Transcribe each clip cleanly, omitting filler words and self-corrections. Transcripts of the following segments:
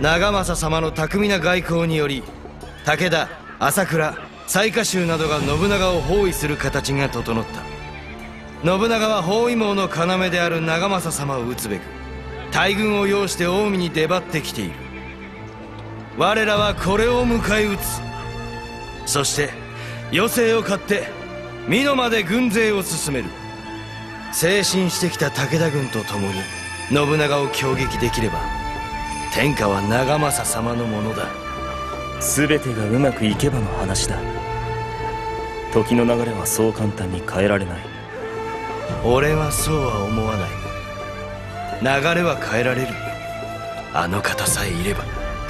長政様の巧みな外交により武田、朝倉、雑賀衆などが信長を包囲する形が整った。信長は包囲網の要である長政様を討つべく大軍を擁して近江に出張ってきている。我らはこれを迎え撃つ。そして余生を買って美濃まで軍勢を進める。精進してきた武田軍と共に信長を攻撃できれば天下は長政様のものだ。 全てがうまくいけばの話だ。時の流れはそう簡単に変えられない。 俺はそうは思わない。流れは変えられる。あの方さえいれば。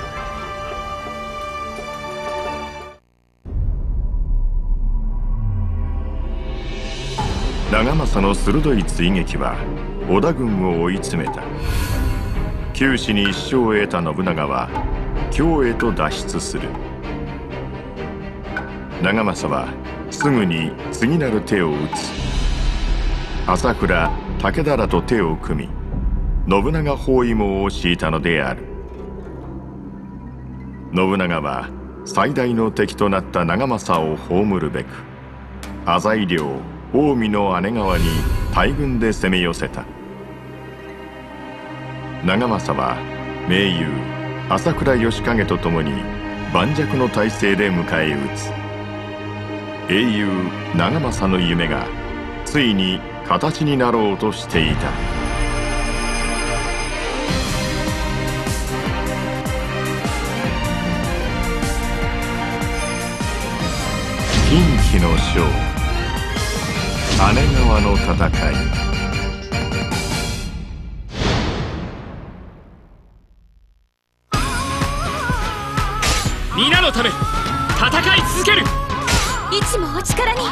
長政の鋭い追撃は織田軍を追い詰めた。九死に一生を得た信長は京へと脱出する。長政はすぐに次なる手を打つ。朝倉、武田らと手を組み信長包囲網を敷いたのである。信長は最大の敵となった長政を葬るべく浅井領近江の姉川に大軍で攻め寄せた。長政は盟友朝倉義景と共に盤石の態勢で迎え撃つ。英雄長政の夢がついに形になろうとしていた。金鬼の将姉川の戦い。 皆のため戦い続ける。 いつもお力に。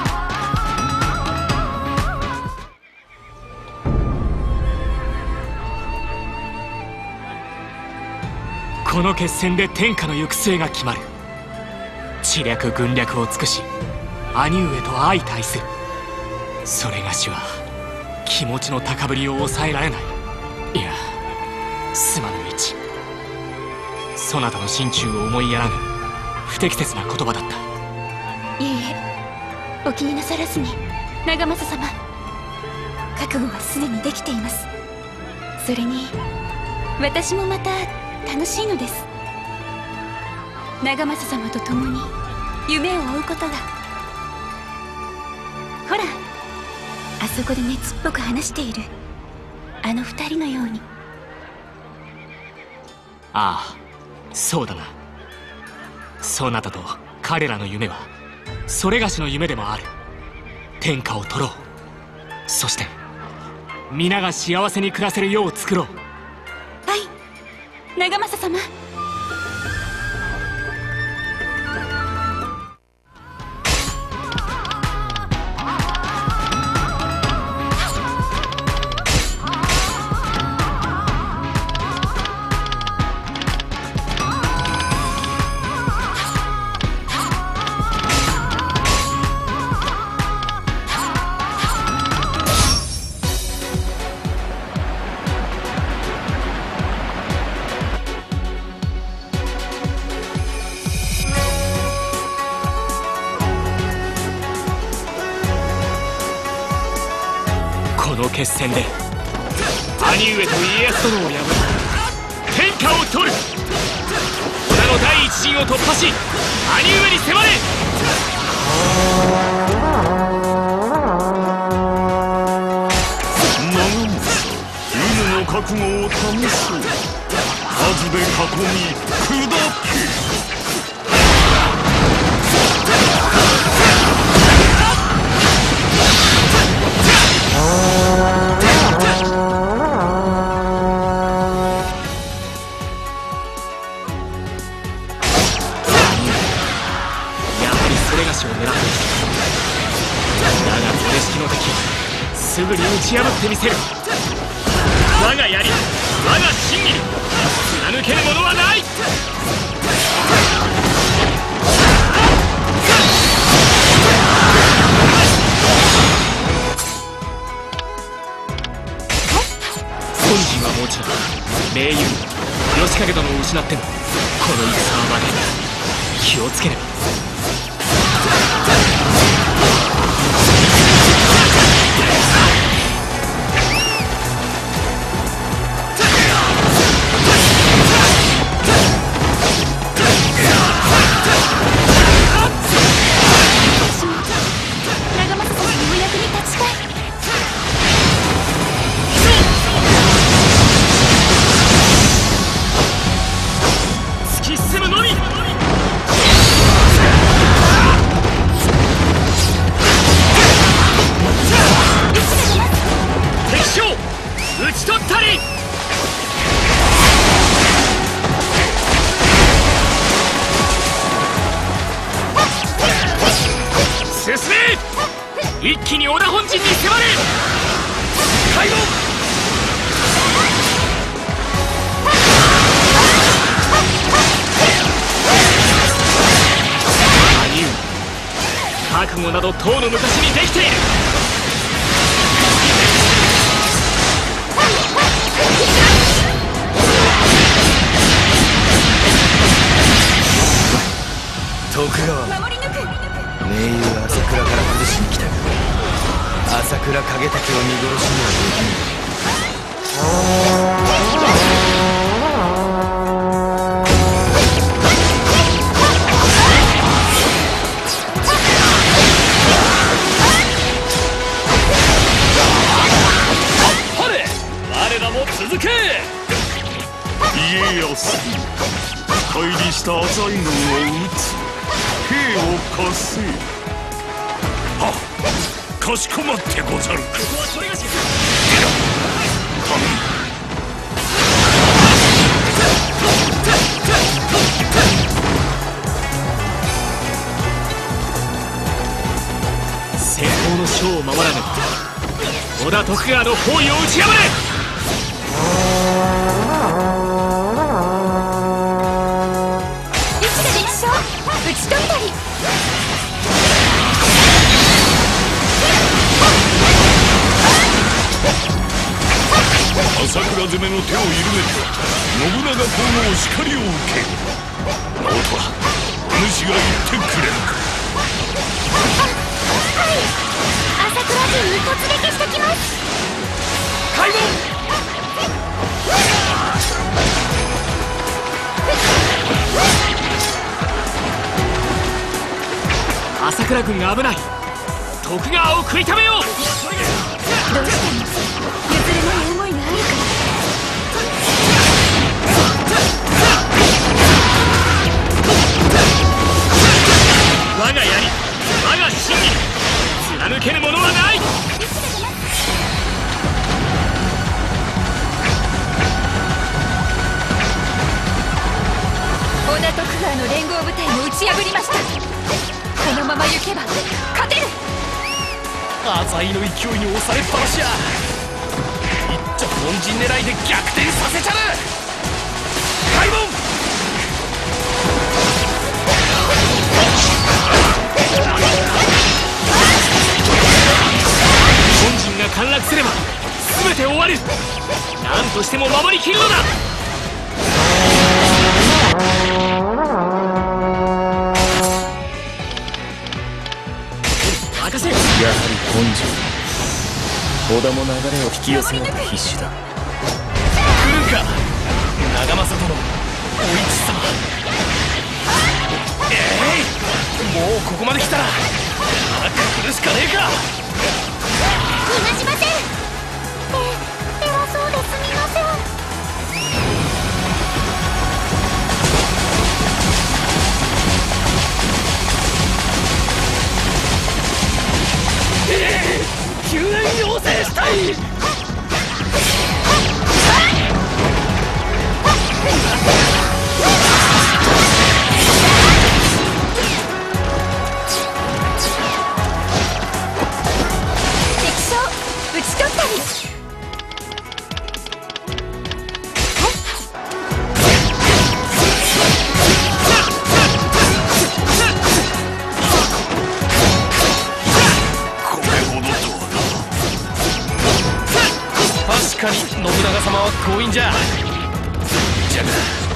この決戦で天下の行く末が決まる。知略軍略を尽くし兄上と相対する。それがしは気持ちの高ぶりを抑えられない。いやすまぬ道。そなたの心中を思いやらぬ不適切な言葉だった。 いいえ、お気になさらずに。長政様、覚悟はすでにできています。それに私もまた楽しいのです。長政様と共に夢を追うことが。ほら、あそこで熱っぽく話しているあの二人のように。 ああ、そうだな。そなたと彼らの夢はそれがしの夢でもある。天下を取ろう。そして皆が幸せに暮らせる世を作ろう。 はい、長政様。 この決戦で兄上と家康殿を破り天下を取る。織田の第一陣を突破し兄上に迫れ。 長政、犬の覚悟を試そう。数で囲み砕け。 すぐに打ち破ってみせる。我が槍、我が真意、貫けるものはない。本陣はもちろん盟友義義景殿を失ってもこの戦は負けない。気をつければ。一気に織田本陣に迫れ。開門。兄上、覚悟などとうの昔にできている。 徳川は盟友朝倉から崩しに来たが、朝倉景武を見殺しにはできぬ。 我らも続け。家康、帰りした浅井軍を討つ。兵を貸せ。はっ、かしこまってござる。ここはそれがし。頼む。 先方の将を守らぬ織田徳川の包囲を打ち破れ。 打ち取ったり。 朝倉攻めの手を緩めて信長公の叱りを受け。直人はお主が言ってくれるか。 はい、朝倉陣に突撃してきます。 開門。朝倉軍が危ない。徳川を食い止めよう。どうしたの？譲れない思いがあるから。我が槍、我が真理、貫けるものはない。 織田徳川の連合部隊を打ち破りました。このまま行けば勝てる。 浅井の勢いに押されっぱなしや。一丁本陣狙いで逆転させちゃる。開門。本陣が陥落すれば全て終わる。何としても守りきるのだ。 やはり本陣、織田も流れを引き寄せようと必死だ。 来るんか長政殿、お市様。もうここまで来たら早く来るしかねえか。 逃がしません。偉そうですみません。 救援要請したい。 敵将討ち取ったり。 確かに信長様は強引じゃ。じゃが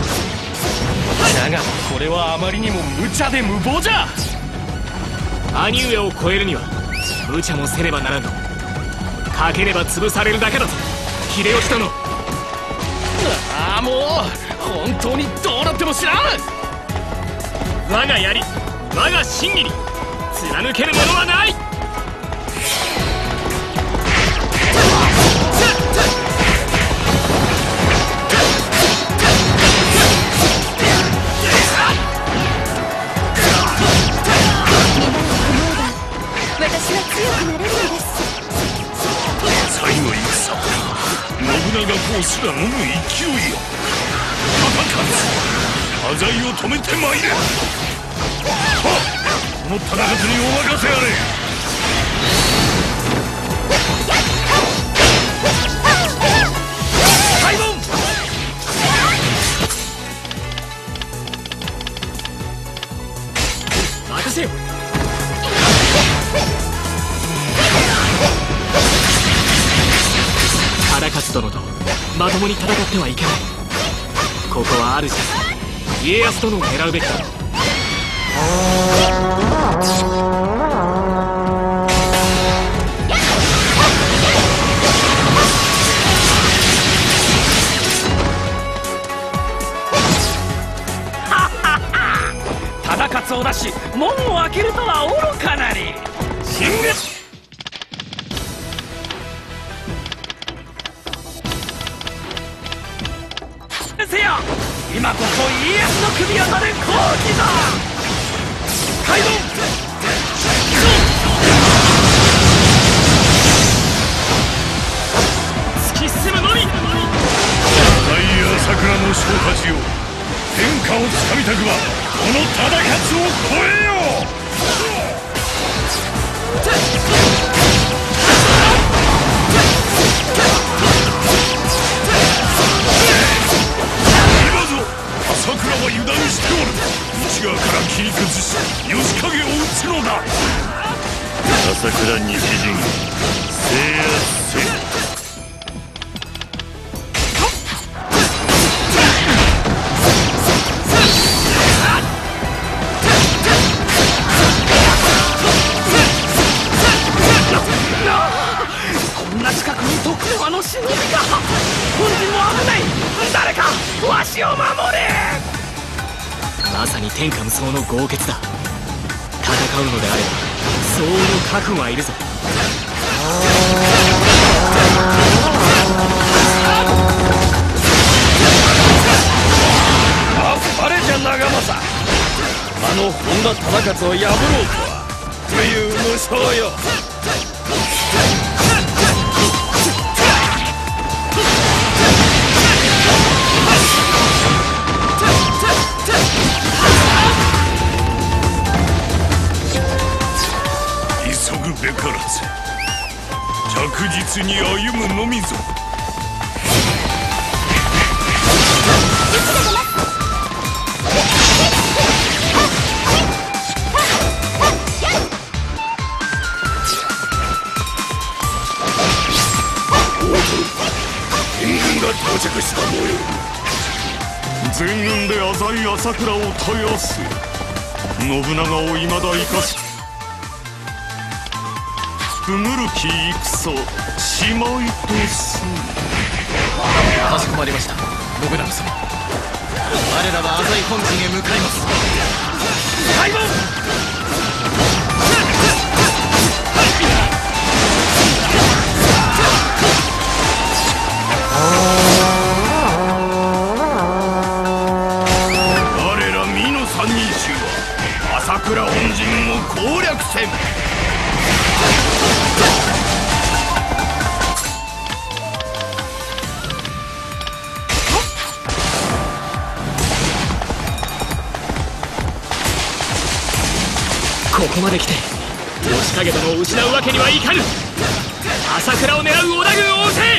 だがこれはあまりにも無茶で無謀じゃ。 兄上を超えるには無茶もせねばならぬ。かければ潰されるだけだぞ秀吉殿。 ああ、もう本当にどうなっても知らん。 我が槍我が真偽に貫けるものはない。 私は強くなれるのです。 最後戦、信長公すら飲む勢いよ。戦端材を止めてまいれ。この忠勝にお任せあれ。開門。 任せよ。忠勝殿とまともに戦ってはいけない。ここは主家康殿を狙うべきだ。 忠勝を出し門を開けるとは愚かなり。進撃。せよ、今こそ家康の首を取る好機だ。開門。 突き進むのみ。 大朝倉の将たちよ、天下をつかみたくばこの忠勝を超えよう。朝倉は油断しておる。内側から切り崩し義景を討つのだ。 朝倉西陣制圧せよ。 こんな近くに徳川の忍びが。本陣も危ない。誰かわしを守れ。 まさに天下無双の豪傑だ。戦うのであれば相応の覚悟はいるぞ。 あっぱれじゃ長政。本田忠勝を破ろうとはという無双よ。急ぐべからず着実に歩むのみぞ。援軍が到着した模様。全軍で浅い朝倉を絶やす。信長を未だ生かす。不ぐるき戦しまいとす。 かしこまりました信長様。我らは浅井本陣へ向かいます。 開門。我ら美濃三人衆は朝倉本陣を攻略せん。 ここまで来て義景殿を失うわけにはいかぬ。朝倉を狙う織田軍を押せ。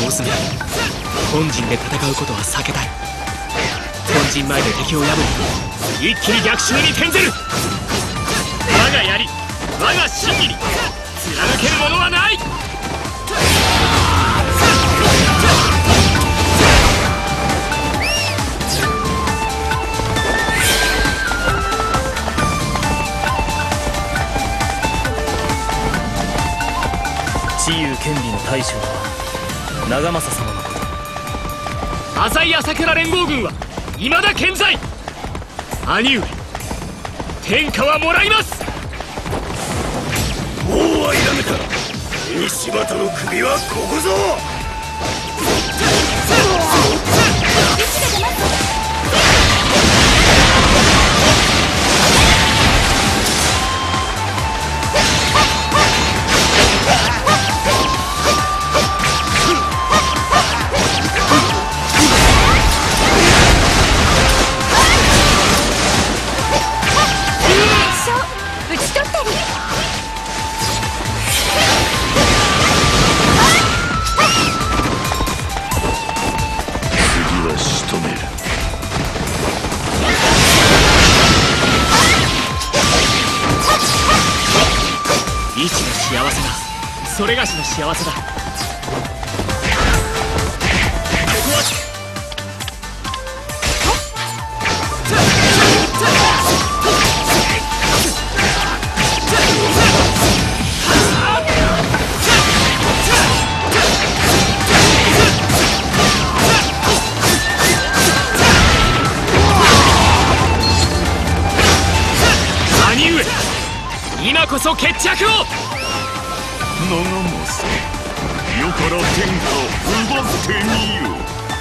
娘、本陣で戦うことは避けたい。本陣前で敵を破り、一気に逆襲に転ずる。我が槍、我が真偽に貫けるものはない。 知有権利の大将は長政様のこと。 浅井朝倉連合軍は未だ健在。兄上、天下はもらいます。 もう諦めた。西畑の首はここぞ。 一の幸せだ。それがしの幸せだ。兄上、今こそ決着を。 長政、世から天下奪ってみよ。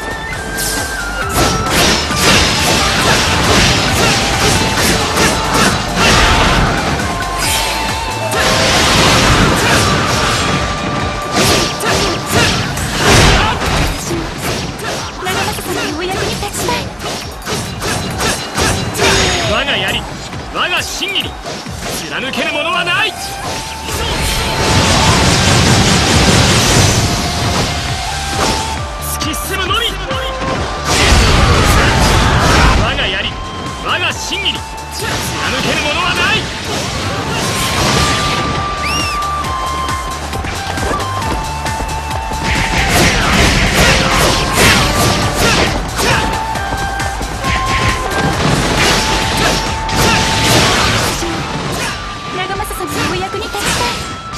長政様のお役に立ちたい。 我が槍、我が真偽に貫けるものはない。突き進むのみ。我が槍、我が真偽に貫けるものはない。 長政様のお役に立ちたい。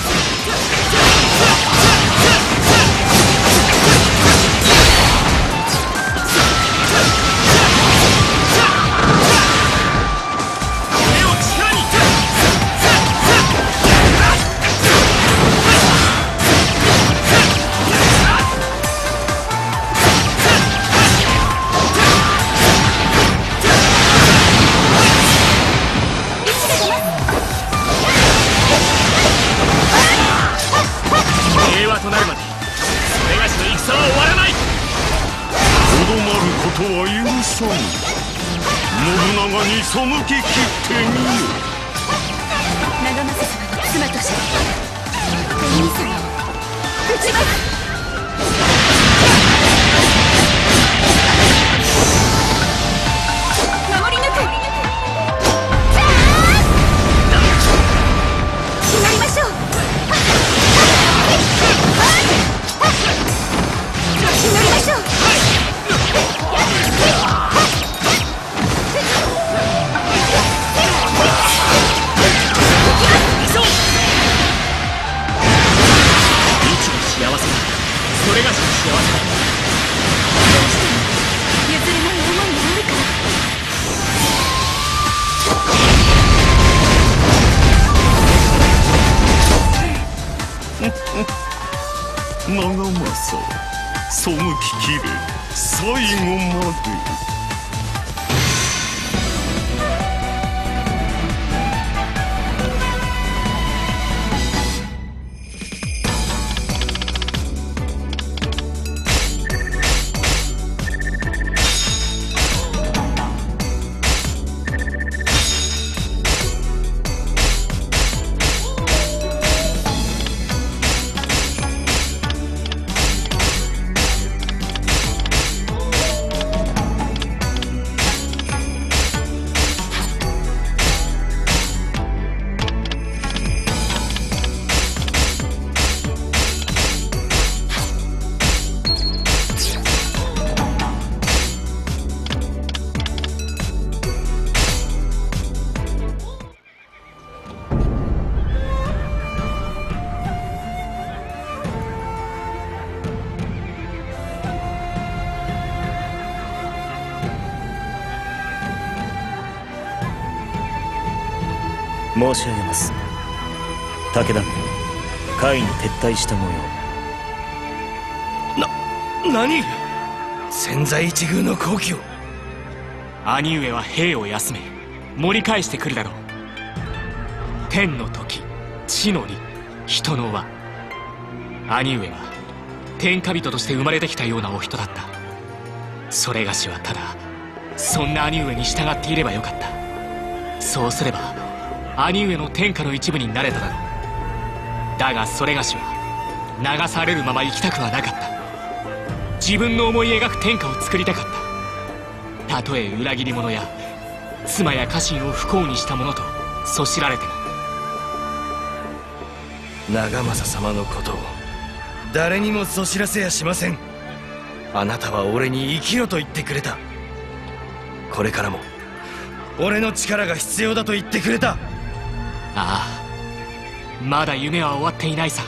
平和となるまでそれがしの戦は終わらない。 とどまることは許さん。信長に背ききってみよ。 長政様の妻としてお兄様を討ちます。守り抜く。決まりましょう。祈りましょう。 幸せだ。それがしの幸せだ。 どうしても譲れない思いがあるから。 長政、背ききれ最後まで。 申し上げます。武田軍甲斐に撤退した模様。 何？千載一遇の好機を。 兄上は兵を休め盛り返してくるだろう。天の時、地の利、人の輪。兄上は天下人として生まれてきたようなお人だった。それがしはただそんな兄上に従っていればよかった。そうすれば兄上の天下の一部になれただろう。だがそれがしは流されるまま生きたくはなかった。自分の思い描く天下を作りたかった。たとえ裏切り者や妻や家臣を不幸にした者とそしられても。 長政様のことを誰にもそしらせやしません。あなたは俺に生きろと言ってくれた。これからも俺の力が必要だと言ってくれた。 ああ、まだ夢は終わっていないさ。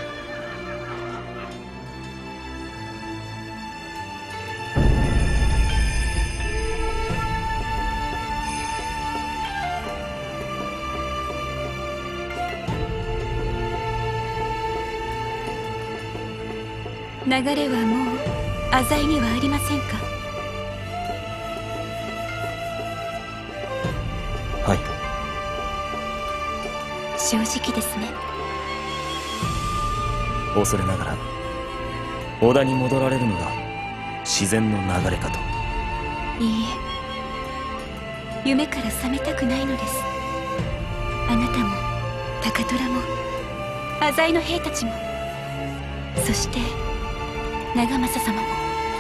流れはもう浅井にはありませんか？ はい。 正直ですね。 恐れながら織田に戻られるのが自然の流れかと。 いいえ、夢から覚めたくないのです。あなたも高虎も浅井の兵たちも、そして長政様も、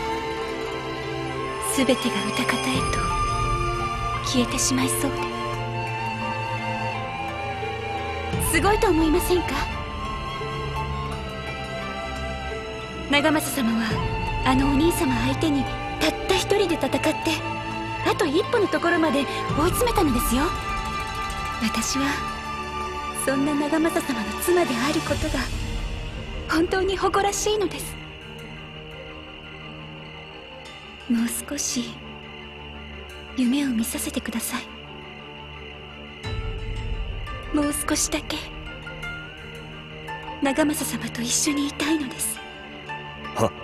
全てが歌方へと消えてしまいそうで。すごいと思いませんか？長政様はあのお兄様相手にたった一人で戦って、あと一歩のところまで追い詰めたのですよ。私はそんな長政様の妻であることが本当に誇らしいのです。もう少し夢を見させてください。もう少しだけ長政様と一緒にいたいのです。 はっ。